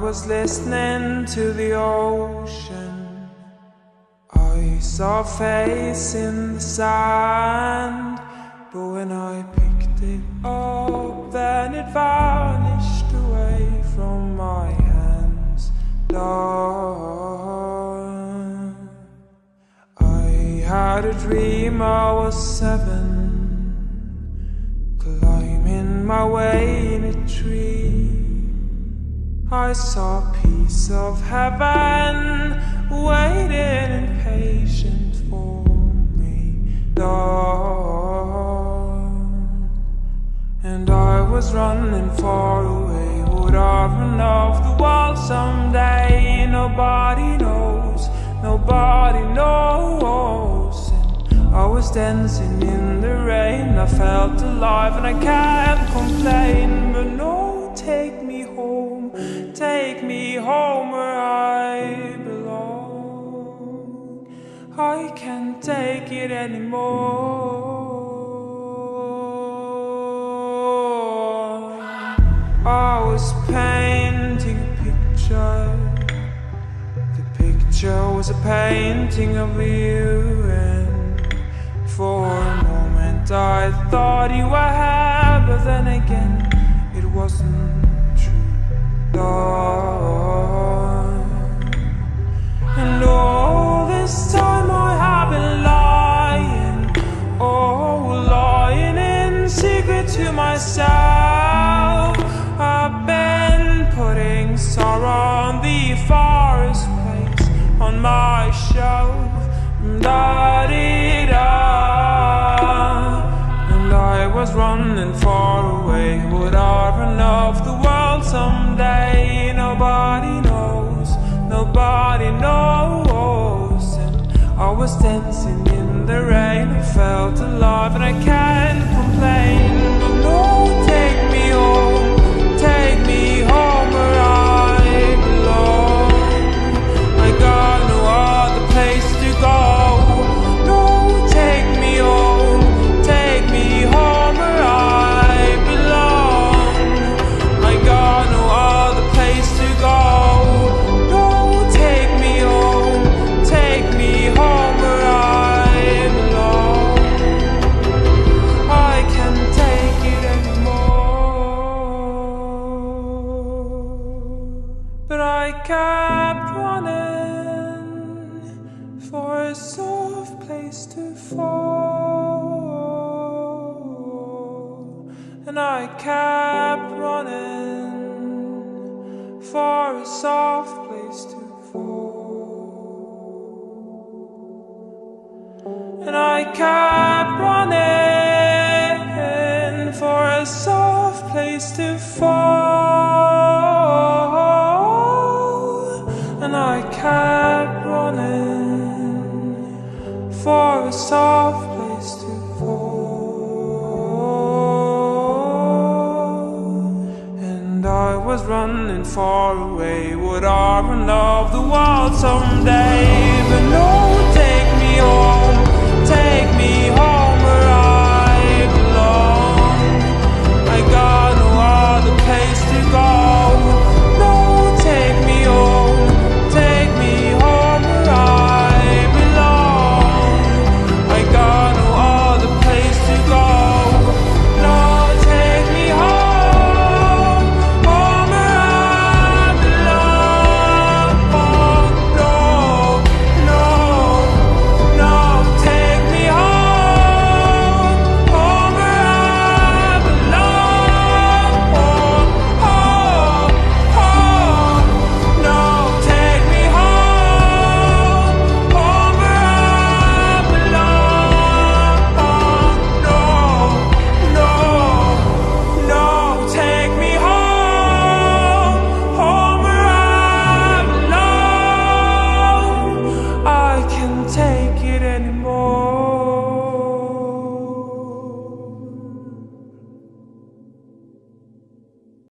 was listening to the ocean. I saw a face in the sand, but when I picked it up, then it vanished away from my hands. Dawn. I had a dream I was 7, climbing my way in a tree. I saw a piece of heaven waiting impatient for me. Dawn. And I was running far away. Would I run off the wall someday? Nobody knows, nobody knows. And I was dancing in the rain. I felt alive and I can't complain. But no, take me home, take me home where I belong. I can't take it anymore. I was painting a picture. The picture was a painting of you, and for a moment I thought you were here, but then again it wasn't true. Dawn. And all this time I have been lying, oh, lying in secret to myself. I've been putting sorrow on the forest place on my shelf. Da-dee-da. And I was running far away. Would I run off the world someday? Nobody knows, nobody knows. And I was dancing in the rain. I felt alive and I can't complain. But no, take me home, take me home where I belong. I got no other place to go. No, take me home, take me home where I belong. I got no other place to go. No, take me home, take me home where I belong. I can't take it anymore. But I kept running for a soft place to fall. And I kept running for a soft place to fall. And I kept running for a soft place to fall. And I kept running for a soft place to fall. And I was running far away. Would I run off the world someday? But no, take me home, take me home.